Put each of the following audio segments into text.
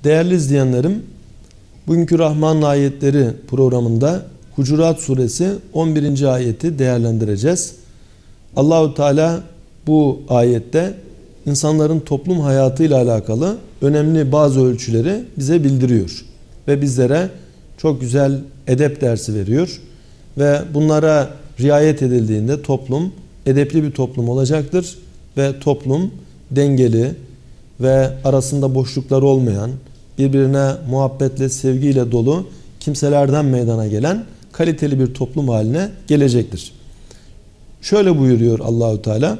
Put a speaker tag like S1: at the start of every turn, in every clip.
S1: Değerli izleyenlerim, bugünkü Rahman Ayetleri programında Hucurat Suresi 11. ayeti değerlendireceğiz. Allahu Teala bu ayette insanların toplum hayatıyla alakalı önemli bazı ölçüleri bize bildiriyor ve bizlere çok güzel edep dersi veriyor ve bunlara riayet edildiğinde toplum edepli bir toplum olacaktır ve toplum dengeli ve arasında boşluklar olmayan, birbirine muhabbetle, sevgiyle dolu kimselerden meydana gelen kaliteli bir toplum haline gelecektir. Şöyle buyuruyor Allahu Teala: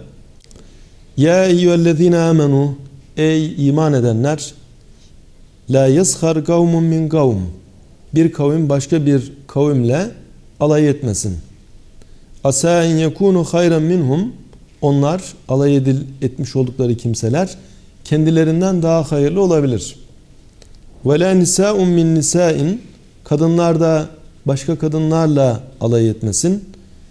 S1: Ya eyyühellezine amenu, ey iman edenler, la yeshar kavmun min kavm, bir kavim başka bir kavimle alay etmesin. Asa en yekunu hayran minhum, onlar alay etmiş oldukları kimseler kendilerinden daha hayırlı olabilir. Ve la nisa'un min nisa'in, kadınlar da başka kadınlarla alay etmesin.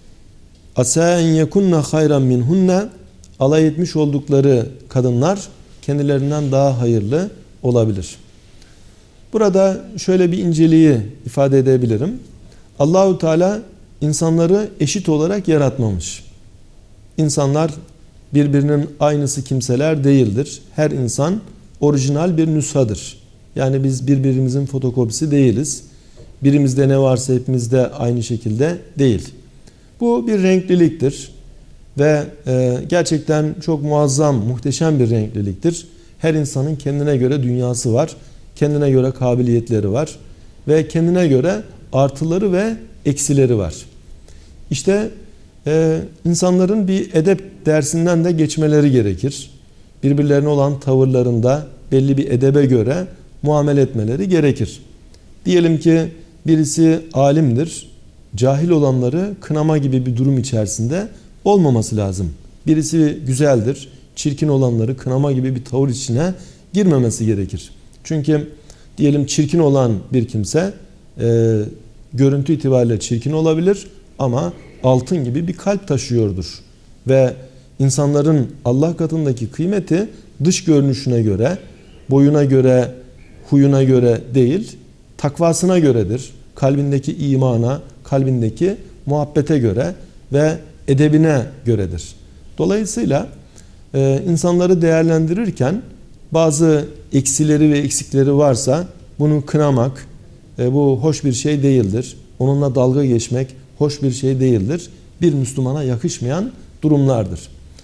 S1: Asa en yekunna hayran minhunna, alay etmiş oldukları kadınlar kendilerinden daha hayırlı olabilir. Burada şöyle bir inceliği ifade edebilirim. Allahu Teala insanları eşit olarak yaratmamış. İnsanlar birbirinin aynısı kimseler değildir. Her insan orijinal bir nüshadır. Yani biz birbirimizin fotokopisi değiliz. Birimizde ne varsa hepimizde aynı şekilde değil. Bu bir renkliliktir ve gerçekten çok muazzam, muhteşem bir renkliliktir. Her insanın kendine göre dünyası var, kendine göre kabiliyetleri var ve kendine göre artıları ve eksileri var. İşte insanların bir edep dersinden de geçmeleri gerekir. Birbirlerine olan tavırlarında belli bir edebe göre muamele etmeleri gerekir. Diyelim ki birisi alimdir, cahil olanları kınama gibi bir durum içerisinde olmaması lazım. Birisi güzeldir, çirkin olanları kınama gibi bir tavır içine girmemesi gerekir. Çünkü diyelim çirkin olan bir kimse görüntü itibariyle çirkin olabilir ama altın gibi bir kalp taşıyordur. Ve insanların Allah katındaki kıymeti dış görünüşüne göre, boyuna göre, huyuna göre değil, takvasına göredir. Kalbindeki imana, kalbindeki muhabbete göre ve edebine göredir. Dolayısıyla insanları değerlendirirken bazı eksileri ve eksikleri varsa bunu kınamak bu hoş bir şey değildir. Onunla dalga geçmek hoş bir şey değildir. Bir Müslümana yakışmayan durumlardır.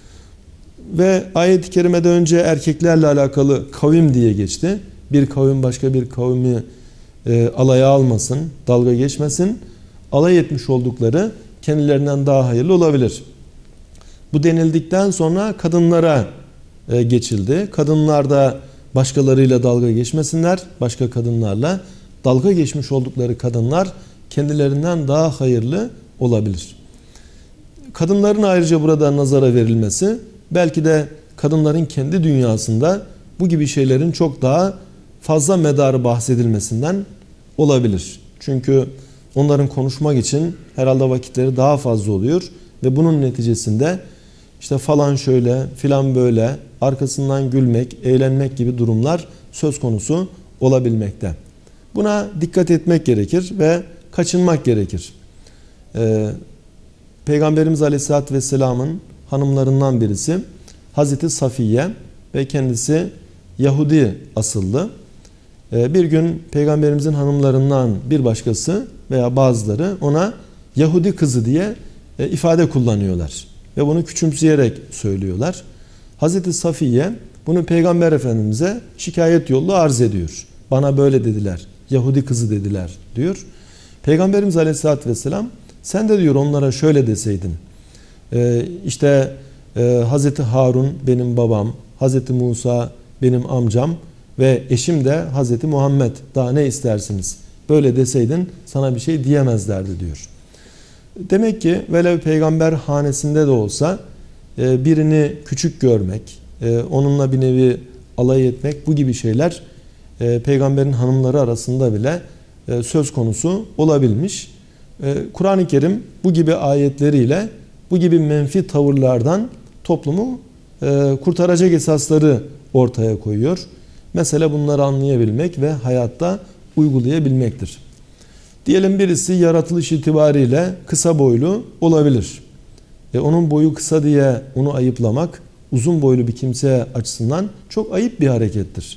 S1: Ve ayet-i kerimede önce erkeklerle alakalı kavim diye geçti. Bir kavim başka bir kavmi alaya almasın, dalga geçmesin. Alay etmiş oldukları kendilerinden daha hayırlı olabilir. Bu denildikten sonra kadınlara geçildi. Kadınlar da başkalarıyla dalga geçmesinler. Başka kadınlarla dalga geçmiş oldukları kadınlar kendilerinden daha hayırlı olabilir. Kadınların ayrıca burada nazara verilmesi belki de kadınların kendi dünyasında bu gibi şeylerin çok daha fazla medarı bahsedilmesinden olabilir. Çünkü onların konuşmak için herhalde vakitleri daha fazla oluyor ve bunun neticesinde işte falan şöyle filan böyle arkasından gülmek, eğlenmek gibi durumlar söz konusu olabilmekte. Buna dikkat etmek gerekir ve kaçınmak gerekir. Peygamberimiz Aleyhisselatü Vesselam'ın hanımlarından birisi Hazreti Safiye ve kendisi Yahudi asıllı. Bir gün Peygamberimizin hanımlarından bir başkası veya bazıları ona Yahudi kızı diye ifade kullanıyorlar. Ve bunu küçümseyerek söylüyorlar. Hazreti Safiye bunu Peygamber Efendimiz'e şikayet yollu arz ediyor. Bana böyle dediler, Yahudi kızı dediler diyor. Peygamberimiz Aleyhisselatü Vesselam sen de diyor onlara şöyle deseydin. İşte Hazreti Harun benim babam, Hazreti Musa benim amcam ve eşim de Hazreti Muhammed, daha ne istersiniz? Böyle deseydin sana bir şey diyemezlerdi diyor. Demek ki velev peygamber hanesinde de olsa birini küçük görmek, onunla bir nevi alay etmek, bu gibi şeyler peygamberin hanımları arasında bile söz konusu olabilmiş. Kur'an-ı Kerim bu gibi ayetleriyle bu gibi menfi tavırlardan toplumu kurtaracak esasları ortaya koyuyor. Mesele bunları anlayabilmek ve hayatta uygulayabilmektir. Diyelim birisi yaratılış itibariyle kısa boylu olabilir. Onun boyu kısa diye onu ayıplamak uzun boylu bir kimse açısından çok ayıp bir harekettir.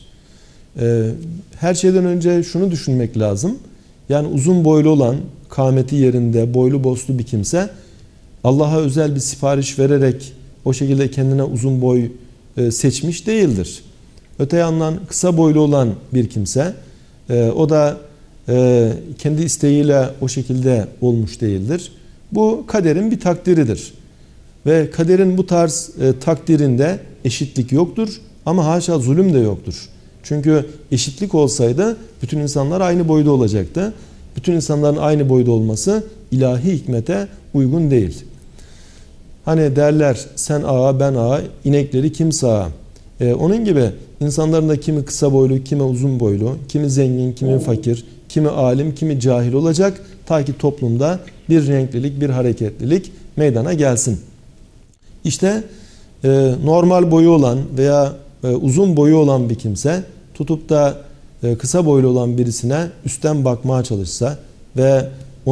S1: Her şeyden önce şunu düşünmek lazım. Yani uzun boylu olan, kâmeti yerinde, boylu boslu bir kimse Allah'a özel bir sipariş vererek o şekilde kendine uzun boy seçmiş değildir. Öte yandan kısa boylu olan bir kimse o da kendi isteğiyle o şekilde olmuş değildir. Bu kaderin bir takdiridir. Ve kaderin bu tarz takdirinde eşitlik yoktur ama haşa zulüm de yoktur. Çünkü eşitlik olsaydı bütün insanlar aynı boyda olacaktı. Bütün insanların aynı boyda olması ilahi hikmete uygun değil. Hani derler sen ağa ben ağa, inekleri kim sağa? Onun gibi insanların da kimi kısa boylu, kimi uzun boylu, kimi zengin, kimi fakir, kimi alim, kimi cahil olacak. Ta ki toplumda bir renklilik, bir hareketlilik meydana gelsin. İşte normal boyu olan veya uzun boyu olan bir kimse tutup da kısa boylu olan birisine üstten bakmaya çalışsa ve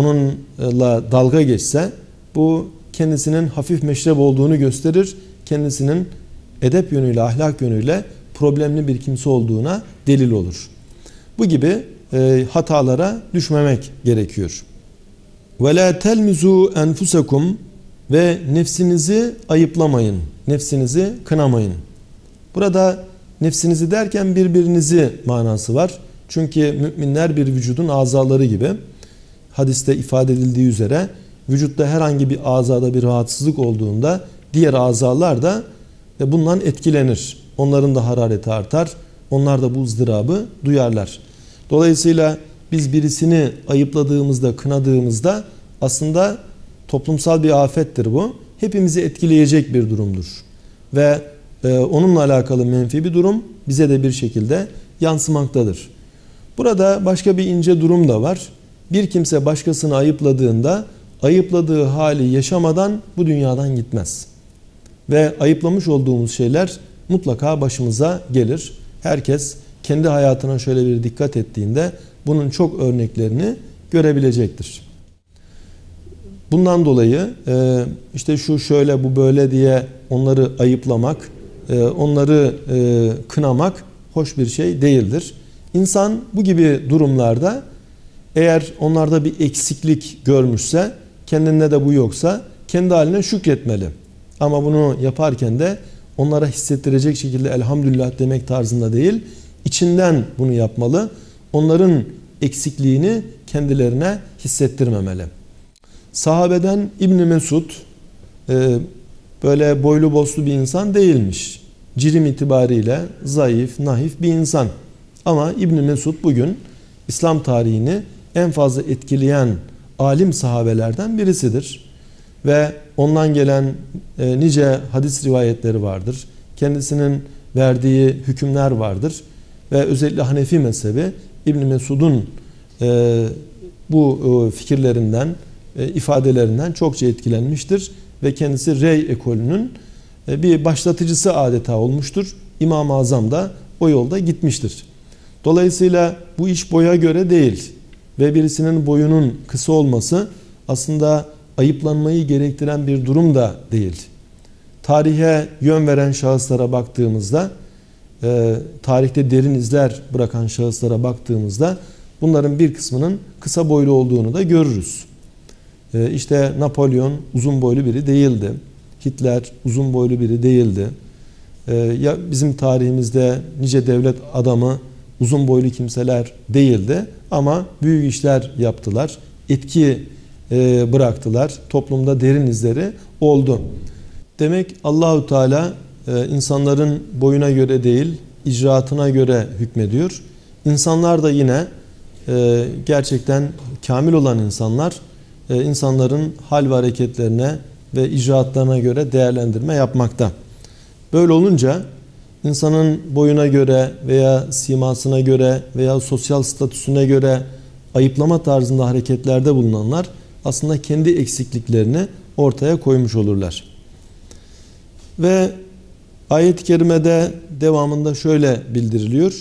S1: onunla dalga geçse bu kendisinin hafif meşrep olduğunu gösterir. Kendisinin edep yönüyle, ahlak yönüyle problemli bir kimse olduğuna delil olur. Bu gibi hatalara düşmemek gerekiyor. وَلَا تَلْمِزُوا أَنْفُسَكُمْ ve nefsinizi ayıplamayın, nefsinizi kınamayın. Burada nefsinizi derken birbirinizi manası var. Çünkü müminler bir vücudun azaları gibi. Hadiste ifade edildiği üzere vücutta herhangi bir azada bir rahatsızlık olduğunda diğer azalar da bundan etkilenir. Onların da harareti artar. Onlar da bu ızdırabı duyarlar. Dolayısıyla biz birisini ayıpladığımızda, kınadığımızda aslında toplumsal bir afettir bu. Hepimizi etkileyecek bir durumdur. Ve onunla alakalı menfi bir durum bize de bir şekilde yansımaktadır. Burada başka bir ince durum da var. Bir kimse başkasını ayıpladığında ayıpladığı hali yaşamadan bu dünyadan gitmez. Ve ayıplamış olduğumuz şeyler mutlaka başımıza gelir. Herkes kendi hayatına şöyle bir dikkat ettiğinde bunun çok örneklerini görebilecektir. Bundan dolayı işte şu şöyle bu böyle diye onları ayıplamak, onları kınamak hoş bir şey değildir. İnsan bu gibi durumlarda eğer onlarda bir eksiklik görmüşse, kendinde de bu yoksa kendi haline şükretmeli. Ama bunu yaparken de onlara hissettirecek şekilde elhamdülillah demek tarzında değil, içinden bunu yapmalı. Onların eksikliğini kendilerine hissettirmemeli. Sahabeden İbn Mesud böyle boylu boslu bir insan değilmiş. Cirim itibariyle zayıf, naif bir insan. Ama İbn Mesud bugün İslam tarihini en fazla etkileyen alim sahabelerden birisidir. Ve ondan gelen nice hadis rivayetleri vardır. Kendisinin verdiği hükümler vardır. Ve özellikle Hanefi mezhebi İbn Mesud'un bu fikirlerinden, ifadelerinden çokça etkilenmiştir. Ve kendisi Rey ekolünün bir başlatıcısı adeta olmuştur. İmam-ı Azam da o yolda gitmiştir. Dolayısıyla bu iş boya göre değil. Ve birisinin boyunun kısa olması aslında ayıplanmayı gerektiren bir durum da değil. Tarihe yön veren şahıslara baktığımızda, tarihte derin izler bırakan şahıslara baktığımızda bunların bir kısmının kısa boylu olduğunu da görürüz. İşte Napolyon uzun boylu biri değildi. Hitler uzun boylu biri değildi. Ya bizim tarihimizde nice devlet adamı uzun boylu kimseler değildi ama büyük işler yaptılar. Etki bıraktılar. Toplumda derin izleri oldu. Demek Allahu Teala insanların boyuna göre değil, icraatına göre hükmediyor. İnsanlar da yine gerçekten kamil olan insanlar, insanların hal ve hareketlerine ve icraatlarına göre değerlendirme yapmakta. Böyle olunca insanın boyuna göre veya simasına göre veya sosyal statüsüne göre ayıplama tarzında hareketlerde bulunanlar aslında kendi eksikliklerini ortaya koymuş olurlar. Ve ayet-i kerimede devamında şöyle bildiriliyor.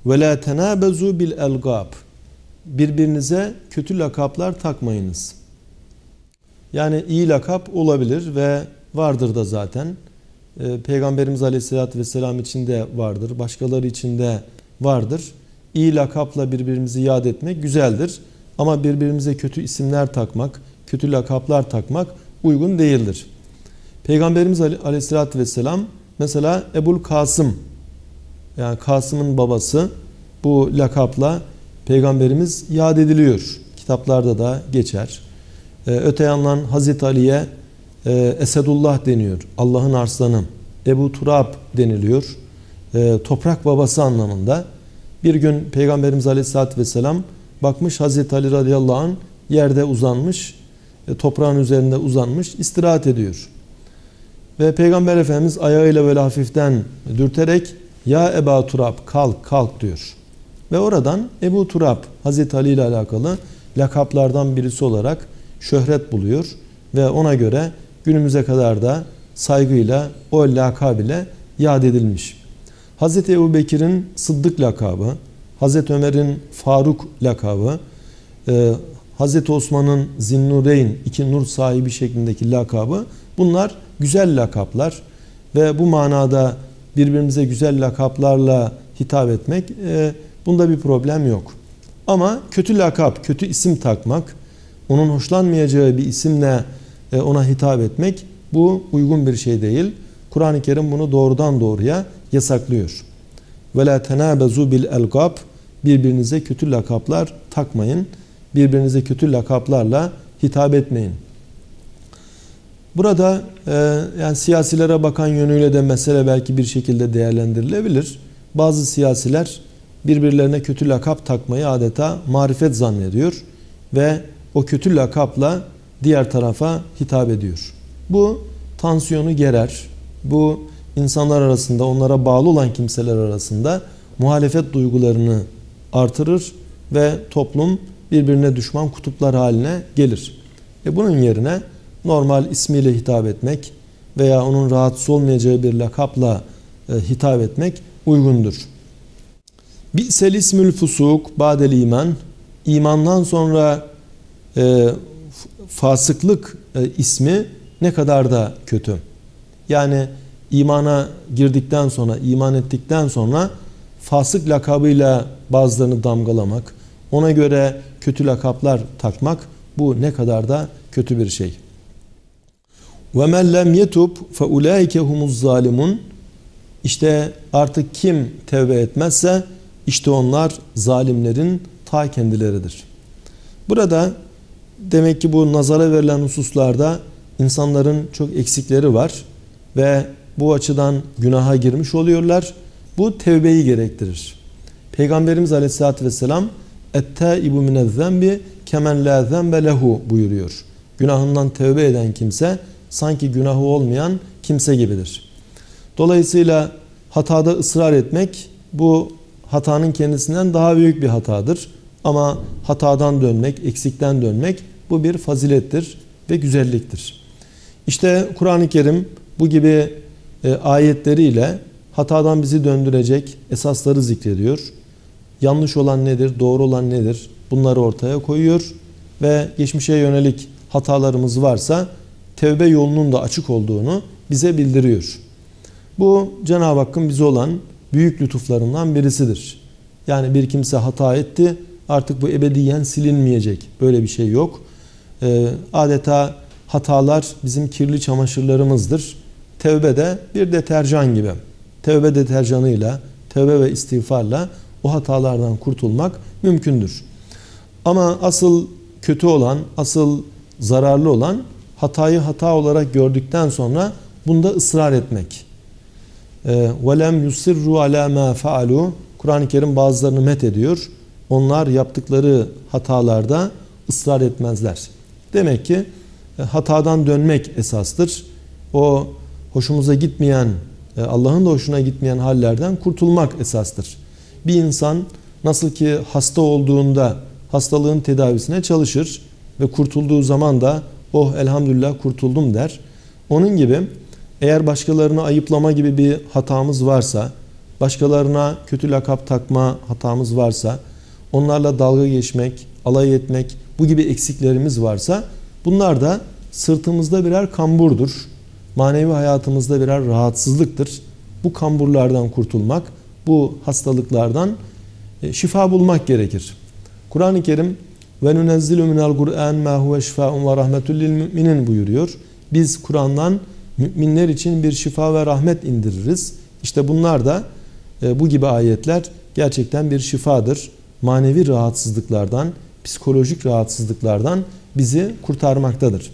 S1: Ve la tenabezu bil elgab. Birbirinize kötü lakaplar takmayınız. Yani iyi lakap olabilir ve vardır da zaten. Peygamberimiz Aleyhisselatü Vesselam için de vardır. Başkaları için de vardır. İyi lakapla birbirimizi yad etmek güzeldir. Ama birbirimize kötü isimler takmak, kötü lakaplar takmak uygun değildir. Peygamberimiz Aleyhisselatü Vesselam mesela Ebul Kasım, yani Kasım'ın babası, bu lakapla Peygamberimiz yad ediliyor. Kitaplarda da geçer. Öte yandan Hazreti Ali'ye Esedullah deniyor. Allah'ın arslanı. Ebu Turab deniliyor. Toprak babası anlamında. Bir gün Peygamberimiz Aleyhisselatü Vesselam bakmış Hazreti Ali radıyallahu anh yerde uzanmış, toprağın üzerinde uzanmış, istirahat ediyor. Ve Peygamber Efendimiz ayağıyla böyle hafiften dürterek ya Ebu Turab kalk kalk diyor. Ve oradan Ebu Turab Hazreti Ali ile alakalı lakaplardan birisi olarak şöhret buluyor. Ve ona göre günümüze kadar da saygıyla o lakab ile yad edilmiş. Hazreti Ebu Bekir'in Sıddık lakabı, Hazreti Ömer'in Faruk lakabı, Hazreti Osman'ın Zinnureyn, iki nur sahibi şeklindeki lakabı, bunlar güzel lakaplar ve bu manada birbirimize güzel lakaplarla hitap etmek, bunda bir problem yok. Ama kötü lakap, kötü isim takmak, onun hoşlanmayacağı bir isimle ona hitap etmek, bu uygun bir şey değil. Kur'an-ı Kerim bunu doğrudan doğruya yasaklıyor. Ve la tenabezu bil elgab, birbirinize kötü lakaplar takmayın. Birbirinize kötü lakaplarla hitap etmeyin. Burada yani siyasilere bakan yönüyle de mesele belki bir şekilde değerlendirilebilir. Bazı siyasiler birbirlerine kötü lakap takmayı adeta marifet zannediyor ve o kötü lakapla diğer tarafa hitap ediyor. Bu tansiyonu gerer. Bu insanlar arasında, onlara bağlı olan kimseler arasında muhalefet duygularını artırır ve toplum birbirine düşman kutuplar haline gelir. Bunun yerine normal ismiyle hitap etmek veya onun rahatsız olmayacağı bir lakapla hitap etmek uygundur. Bi'sel ismül fusuk ba'del iman, imandan sonra fasıklık ismi ne kadar da kötü. Yani imana girdikten sonra, iman ettikten sonra fasık lakabıyla bazılarını damgalamak, ona göre kötü lakaplar takmak, bu ne kadar da kötü bir şey. وَمَنْ لَمْ يَتُبْ فَاُولَٰئِكَ هُمُ الظَّالِمُونَ. İşte artık kim tevbe etmezse işte onlar zalimlerin ta kendileridir. Burada demek ki bu nazara verilen hususlarda insanların çok eksikleri var ve bu açıdan günaha girmiş oluyorlar. Bu tevbeyi gerektirir. Peygamberimiz Aleyhisselatü Vesselam اَتَّائِبُ مِنَ الذَّنْبِ كَمَنْ لَا ذَنْبَ لَهُ buyuruyor. Günahından tevbe eden kimse sanki günahı olmayan kimse gibidir. Dolayısıyla hatada ısrar etmek bu hatanın kendisinden daha büyük bir hatadır. Ama hatadan dönmek, eksikten dönmek bu bir fazilettir ve güzelliktir. İşte Kur'an-ı Kerim bu gibi ayetleriyle hatadan bizi döndürecek esasları zikrediyor. Yanlış olan nedir, doğru olan nedir? Bunları ortaya koyuyor ve geçmişe yönelik hatalarımız varsa tevbe yolunun da açık olduğunu bize bildiriyor. Bu Cenab-ı Hakk'ın bize olan büyük lütuflarından birisidir. Yani bir kimse hata etti, artık bu ebediyen silinmeyecek. Böyle bir şey yok. Adeta hatalar bizim kirli çamaşırlarımızdır. Tevbe de bir deterjan gibi. Tevbe deterjanıyla, tevbe ve istiğfarla o hatalardan kurtulmak mümkündür. Ama asıl kötü olan, asıl zararlı olan hatayı hata olarak gördükten sonra bunda ısrar etmek. وَلَمْ يُسِرُّ عَلَى مَا فَعَلُوا. Kur'an-ı Kerim bazılarını met ediyor. Onlar yaptıkları hatalarda ısrar etmezler. Demek ki hatadan dönmek esastır. O hoşumuza gitmeyen, Allah'ın da hoşuna gitmeyen hallerden kurtulmak esastır. Bir insan nasıl ki hasta olduğunda hastalığın tedavisine çalışır ve kurtulduğu zaman da oh elhamdülillah kurtuldum der. Onun gibi eğer başkalarını ayıplama gibi bir hatamız varsa, başkalarına kötü lakap takma hatamız varsa, onlarla dalga geçmek, alay etmek, bu gibi eksiklerimiz varsa bunlar da sırtımızda birer kamburdur. Manevi hayatımızda birer rahatsızlıktır. Bu kamburlardan kurtulmak, bu hastalıklardan şifa bulmak gerekir. Kur'an-ı Kerim ve nunezzilu minel Kur'an ma huve şifaun ve rahmetun lil müminin buyuruyor. Biz Kur'an'dan müminler için bir şifa ve rahmet indiririz. İşte bunlar da bu gibi ayetler gerçekten bir şifadır. Manevi rahatsızlıklardan, psikolojik rahatsızlıklardan bizi kurtarmaktadır.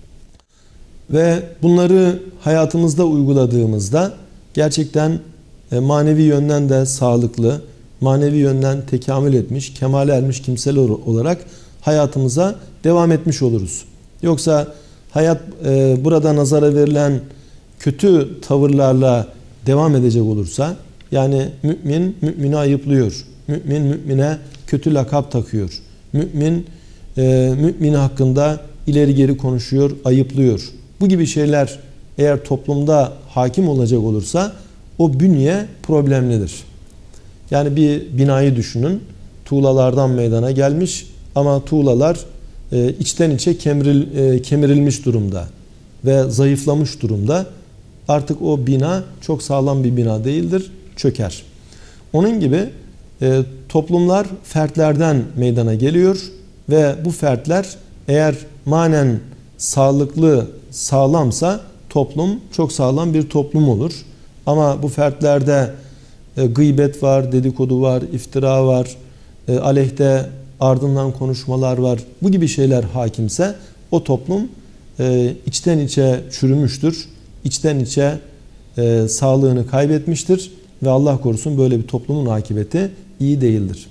S1: Ve bunları hayatımızda uyguladığımızda gerçekten manevi yönden de sağlıklı, manevi yönden tekamül etmiş, kemale ermiş kimseler olarak hayatımıza devam etmiş oluruz. Yoksa hayat burada nazara verilen kötü tavırlarla devam edecek olursa, yani mümin mümine ayıplıyor, mümin mümine kötü lakap takıyor, mümin mümin hakkında ileri geri konuşuyor, ayıplıyor. Bu gibi şeyler eğer toplumda hakim olacak olursa o bünye problemlidir. Yani bir binayı düşünün, tuğlalardan meydana gelmiş ama tuğlalar içten içe kemirilmiş durumda ve zayıflamış durumda. Artık o bina çok sağlam bir bina değildir, çöker. Onun gibi toplumlar fertlerden meydana geliyor ve bu fertler eğer manen sağlıklı, sağlamsa toplum çok sağlam bir toplum olur. Ama bu fertlerde gıybet var, dedikodu var, iftira var, aleyhte ardından konuşmalar var. Bu gibi şeyler hakimse o toplum içten içe çürümüştür. İçten içe sağlığını kaybetmiştir ve Allah korusun böyle bir toplumun akıbeti iyi değildir.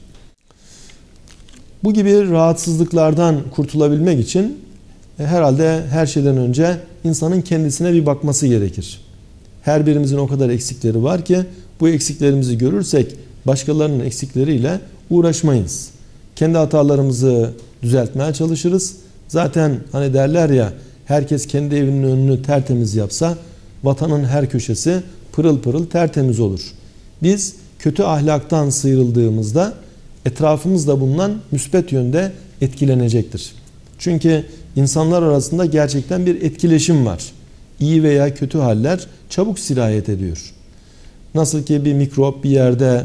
S1: Bu gibi rahatsızlıklardan kurtulabilmek için herhalde her şeyden önce insanın kendisine bir bakması gerekir. Her birimizin o kadar eksikleri var ki bu eksiklerimizi görürsek başkalarının eksikleriyle uğraşmayız. Kendi hatalarımızı düzeltmeye çalışırız. Zaten hani derler ya, herkes kendi evinin önünü tertemiz yapsa vatanın her köşesi pırıl pırıl tertemiz olur. Biz kötü ahlaktan sıyrıldığımızda etrafımızda bulunan müspet yönde etkilenecektir. Çünkü insanlar arasında gerçekten bir etkileşim var. İyi veya kötü haller çabuk sirayet ediyor. Nasıl ki bir mikrop bir yerde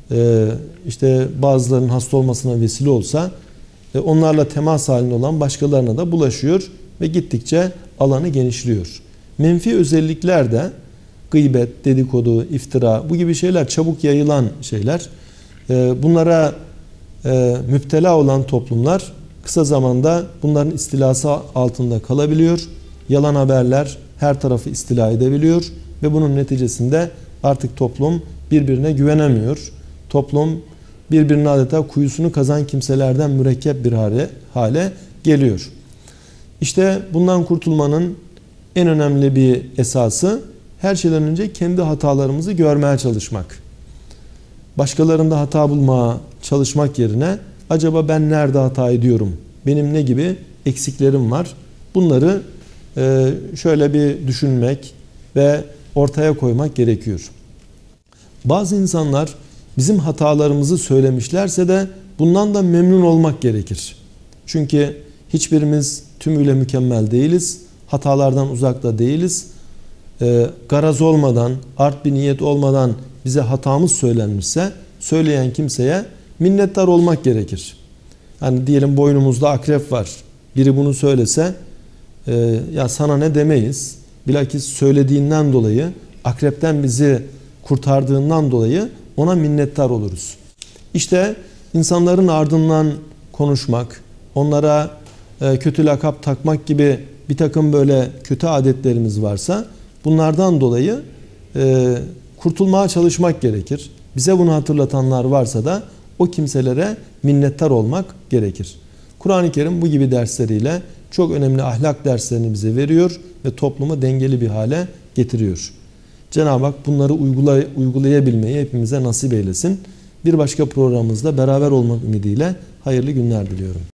S1: işte bazılarının hasta olmasına vesile olsa onlarla temas halinde olan başkalarına da bulaşıyor ve gittikçe alanı genişliyor. Menfi özellikler de gıybet, dedikodu, iftira, bu gibi şeyler çabuk yayılan şeyler. Bunlara müptela olan toplumlar kısa zamanda bunların istilası altında kalabiliyor. Yalan haberler her tarafı istila edebiliyor ve bunun neticesinde artık toplum birbirine güvenemiyor. Toplum birbirine adeta kuyusunu kazan kimselerden mürekkep bir hale geliyor. İşte bundan kurtulmanın en önemli bir esası her şeyden önce kendi hatalarımızı görmeye çalışmak. Başkalarında hata bulmaya çalışmak yerine acaba ben nerede hata ediyorum? Benim ne gibi eksiklerim var? Bunları şöyle bir düşünmek ve ortaya koymak gerekiyor. Bazı insanlar bizim hatalarımızı söylemişlerse de bundan da memnun olmak gerekir. Çünkü hiçbirimiz tümüyle mükemmel değiliz. Hatalardan uzakta değiliz. Garaz olmadan, art bir niyet olmadan bize hatamız söylenmişse söyleyen kimseye minnettar olmak gerekir. Hani diyelim boynumuzda akrep var. Biri bunu söylese ya sana ne demeyiz. Bilakis söylediğinden dolayı, akrepten bizi kurtardığından dolayı ona minnettar oluruz. İşte insanların ardından konuşmak, onlara kötü lakap takmak gibi bir takım böyle kötü adetlerimiz varsa bunlardan dolayı kurtulmaya çalışmak gerekir. Bize bunu hatırlatanlar varsa da o kimselere minnettar olmak gerekir. Kur'an-ı Kerim bu gibi dersleriyle çok önemli ahlak derslerini bize veriyor ve toplumu dengeli bir hale getiriyor. Cenab-ı Hak bunları uygulayabilmeyi hepimize nasip eylesin. Bir başka programımızda beraber olmak ümidiyle hayırlı günler diliyorum.